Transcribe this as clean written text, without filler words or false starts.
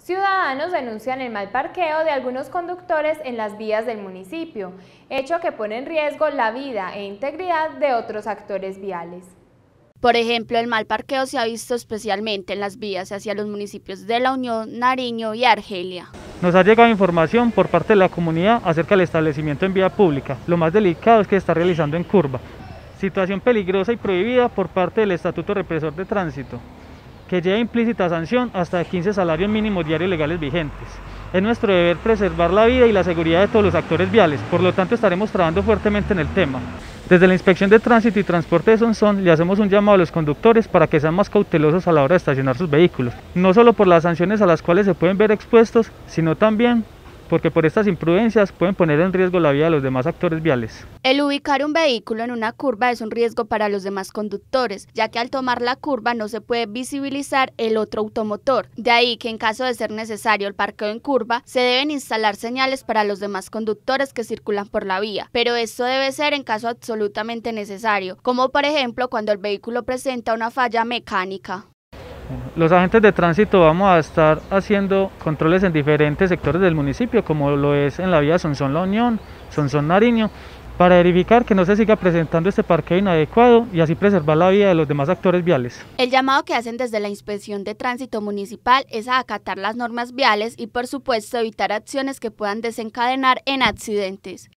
Ciudadanos denuncian el mal parqueo de algunos conductores en las vías del municipio, hecho que pone en riesgo la vida e integridad de otros actores viales. Por ejemplo, el mal parqueo se ha visto especialmente en las vías hacia los municipios de La Unión, Nariño y Argelia. Nos ha llegado información por parte de la comunidad acerca del establecimiento en vía pública. Lo más delicado es que se está realizando en curva. Situación peligrosa y prohibida por parte del Estatuto Represor de Tránsito, que lleva implícita sanción hasta de 15 salarios mínimos diarios legales vigentes. Es nuestro deber preservar la vida y la seguridad de todos los actores viales, por lo tanto estaremos trabajando fuertemente en el tema. Desde la Inspección de Tránsito y Transporte de Sonsón le hacemos un llamado a los conductores para que sean más cautelosos a la hora de estacionar sus vehículos, no solo por las sanciones a las cuales se pueden ver expuestos, sino también porque por estas imprudencias pueden poner en riesgo la vida de los demás actores viales. El ubicar un vehículo en una curva es un riesgo para los demás conductores, ya que al tomar la curva no se puede visibilizar el otro automotor. De ahí que en caso de ser necesario el parqueo en curva, se deben instalar señales para los demás conductores que circulan por la vía, pero esto debe ser en caso absolutamente necesario, como por ejemplo cuando el vehículo presenta una falla mecánica. Los agentes de tránsito vamos a estar haciendo controles en diferentes sectores del municipio, como lo es en la vía Sonsón-La Unión, Sonsón-Nariño, para verificar que no se siga presentando este parqueo inadecuado y así preservar la vida de los demás actores viales. El llamado que hacen desde la Inspección de Tránsito Municipal es a acatar las normas viales y por supuesto evitar acciones que puedan desencadenar en accidentes.